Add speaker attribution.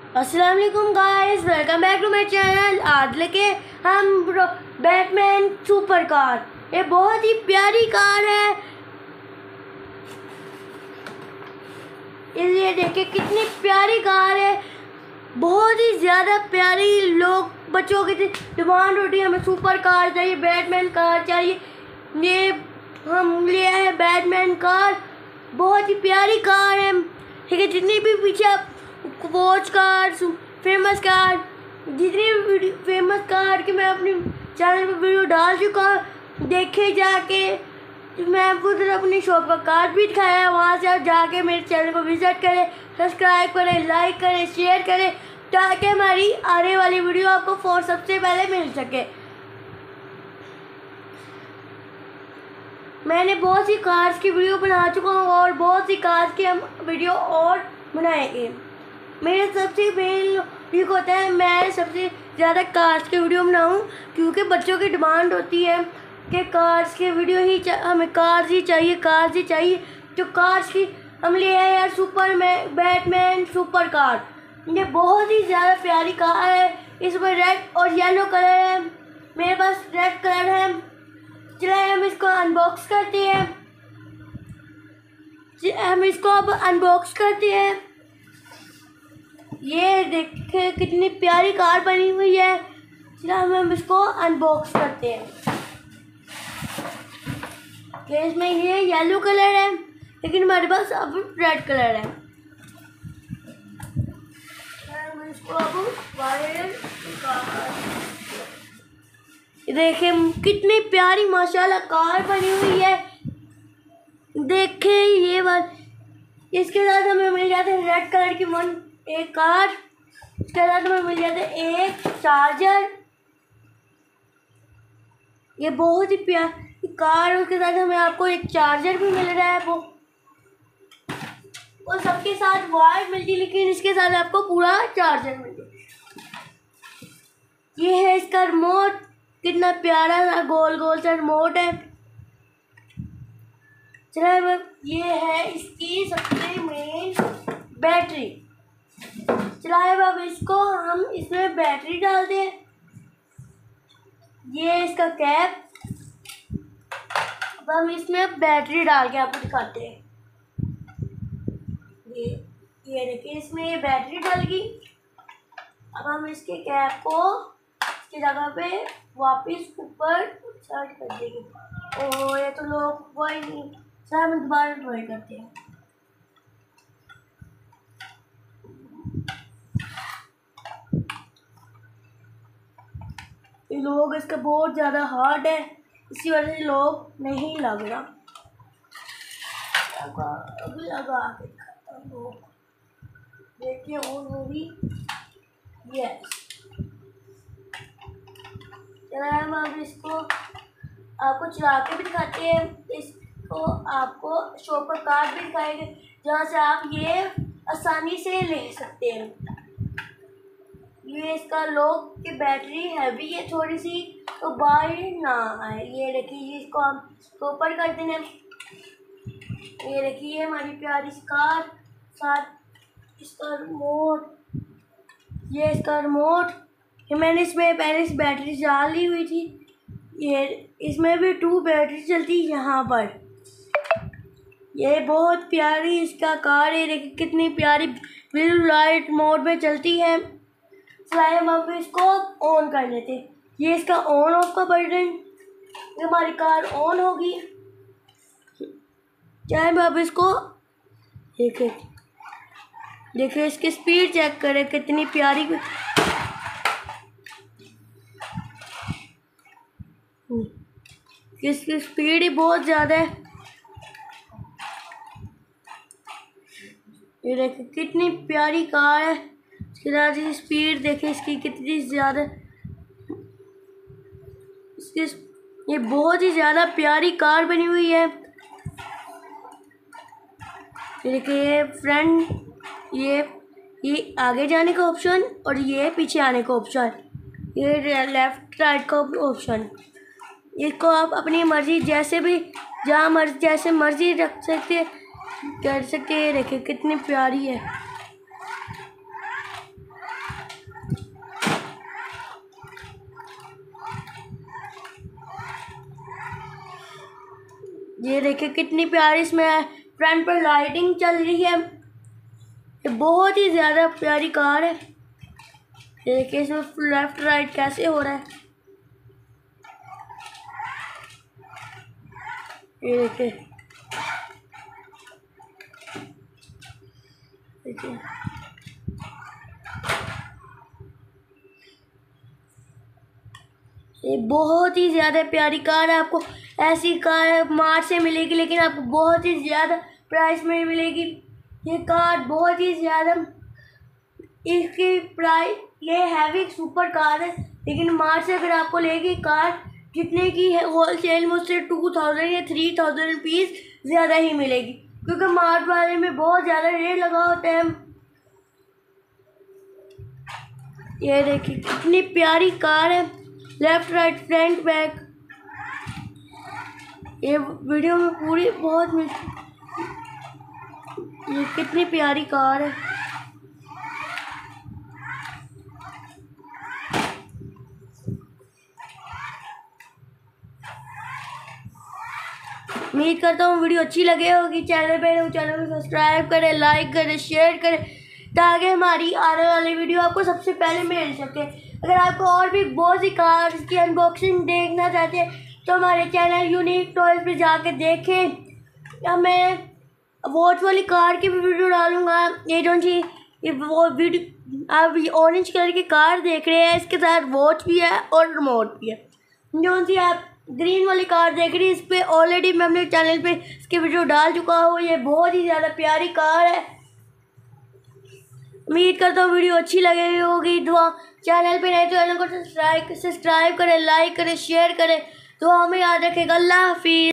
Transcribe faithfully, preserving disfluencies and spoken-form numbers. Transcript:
Speaker 1: अस्सलाम वालेकुम guys, welcome back to my channel. आज लेके हम बैटमैन सुपर कार। ये बहुत ही प्यारी कार है। ये देखिए कितनी प्यारी कार है, बहुत ही ज़्यादा प्यारी। लोग बच्चों की डिमांड होती है, हमें सुपर कार चाहिए, बैटमैन कार चाहिए। ये हम लिया है बैटमैन कार, बहुत ही प्यारी कार है। ठीक है, जितनी भी पीछे आप वॉच कार, फेमस कार, जितनी भी फेमस कार की मैं अपनी चैनल पर वीडियो डाल चुका हूँ, देखे जाके। मैं आपको उधर अपनी शॉप का कार्ड भी दिखाया है, वहाँ से आप जाके मेरे चैनल को विजिट करें, सब्सक्राइब करें, लाइक करें, शेयर करें, ताकि हमारी आने वाली वीडियो आपको फॉर सबसे पहले मिल सके। मैंने बहुत सी कार्स की वीडियो बना चुका हूँ और बहुत सी कार्स की हम वीडियो और बनाएंगे। मेरे सबसे मेन ठीक होता है मैं सबसे ज़्यादा कार्स की वीडियो बनाऊँ, क्योंकि बच्चों की डिमांड होती है कि कार्स की वीडियो ही हमें कार्स ही चाहिए, कार्स ही चाहिए। तो कार्स की हम ले आए यार सुपर में बैटमैन सुपर कार। ये बहुत ही ज़्यादा प्यारी कार है। इसमें रेड और येलो कलर है, मेरे पास रेड कलर है। चलिए हम इसको अनबॉक्स करते हैं। हम इसको अब अनबॉक्स करते हैं। ये देखिए कितनी प्यारी कार बनी हुई है। चलिए हम इसको अनबॉक्स करते हैं। ये इसमें ये येलो कलर है, लेकिन हमारे पास अब रेड कलर है। हम इसको अब वायर देखिए कितनी प्यारी माशाल्लाह कार बनी हुई है। देखिए ये बात, इसके साथ हमें मिल जाते हैं रेड कलर की वन एक कार, इसके साथ हमें मिल जाते हैं एक चार्जर। ये बहुत ही प्यारी कार है, उसके साथ हमें आपको एक चार्जर भी मिल रहा है। वो और सबके साथ वायर मिलती है, लेकिन इसके साथ आपको पूरा चार्जर मिलता है। ये है इसका रिमोट, कितना प्यारा सा गोल गोल सा रिमोट है। चलिए ये है इसकी सबसे मेन बैटरी। चलिए अब इसको हम इसमें बैटरी डालते हैं। ये इसका कैप, अब हम इसमें बैटरी डाल के आपको दिखाते हैं। ये ये देखिए इसमें ये बैटरी डल गई। अब हम इसके कैप को इसकी जगह पे वापस ऊपर सेट कर देंगे। ओह ये तो लोग वही नहीं, सर हम दोबारा ट्राई करते हैं। ये लोग इसका बहुत ज़्यादा हार्ड है, इसी वजह से लोग नहीं लग रहा। अभी लगा देखिए ऑन होगी। यस, चला हम अब इसको आपको चला के भी दिखाते हैं। इसको आपको शॉप पर कार्ड भी दिखाएंगे, जहाँ से आप ये आसानी से ले सकते हैं। ये इसका लॉक की बैटरी हैवी है थोड़ी सी, तो बाहर ना आए। ये देखिए इसको हम ऊपर कर देना। ये देखिए हमारी प्यारी सी कार, साथ इसका रिमोट, ये इसका रिमोट। ये मैंने इसमें पहले इस बैटरी डाली हुई थी। ये इसमें भी टू बैटरी चलती है यहाँ पर। ये बहुत प्यारी इसका कार है, देखिए कितनी प्यारी ब्लू लाइट मोड में चलती है। चलिए हम अब इसको ऑन कर लेते हैं। ये इसका ऑन ऑफ का बटन, ये हमारी कार ऑन होगी। चाहे हम अब इसको देखिए देखिए इसकी स्पीड चेक करें कितनी प्यारी। इसकी स्पीड ही बहुत ज़्यादा है। ये देखिए कितनी प्यारी कार है। इसके साथ ही स्पीड देखिए इसकी कितनी ज़्यादा, इसकी ये बहुत ही ज़्यादा प्यारी कार बनी हुई है। देखिए फ्रंट, ये ये आगे जाने का ऑप्शन और ये पीछे आने का ऑप्शन, ये लेफ्ट राइट का ऑप्शन। इसको आप अपनी मर्ज़ी जैसे भी जहाँ मर्जी जैसे मर्ज़ी रख सकते कर सकते हैं। देखिए कितनी प्यारी है। ये देखिए कितनी प्यारी इसमें फ्रंट पर लाइटिंग चल रही है। ये बहुत ही ज़्यादा प्यारी कार है। ये देखिए इसमें लेफ्ट राइट कैसे हो रहा है। ये देखिए देखिए ये बहुत ही ज़्यादा प्यारी कार है। आपको ऐसी कार मार्ट से मिलेगी, लेकिन आपको बहुत ही ज़्यादा प्राइस में मिलेगी। ये कार बहुत ही ज़्यादा, इसकी प्राइस, ये हैवी सुपर कार है, लेकिन मार्ट से अगर आपको लेगी कार जितने की है होलसेल में, उससे टू थाउजेंड या थ्री थाउजेंड रुपीज़ ज़्यादा ही मिलेगी, क्योंकि मार्ट वाले में बहुत ज़्यादा रेट लगा होता है। ये देखिए कितनी प्यारी कार है, लेफ्ट राइट फ्रंट बैक। ये वीडियो में पूरी बहुत मिल, ये कितनी प्यारी कार है। उम्मीद करता हूँ वीडियो अच्छी लगे होगी। चैनल पे हो चैनल को सब्सक्राइब करें, लाइक करें, शेयर करें, ताकि हमारी आने वाली वीडियो आपको सबसे पहले मिल सके। अगर आपको और भी बहुत सी कार्स की अनबॉक्सिंग देखना चाहते हैं तो हमारे चैनल यूनिक टॉयज पे जाके देखें। मैं वॉच वाली कार की भी वीडियो डालूँगा। ये जो सी ये वो वीडियो आप ऑरेंज कलर की कार देख रहे हैं, इसके साथ वॉच भी है और रिमोट भी है। जो सी आप ग्रीन वाली कार देख रही है, इस पर ऑलरेडी मैं अपने चैनल पे इसकी वीडियो डाल चुका हूँ। ये बहुत ही ज़्यादा प्यारी कार है। उम्मीद करता हूँ वीडियो अच्छी लगी होगी। दुआ चैनल पे नए तो चैनल को सब्सक्राइब सब्सक्राइब करें, लाइक करें, शेयर करें। तो हमें याद रखेगा। अल्लाह हाफिज़।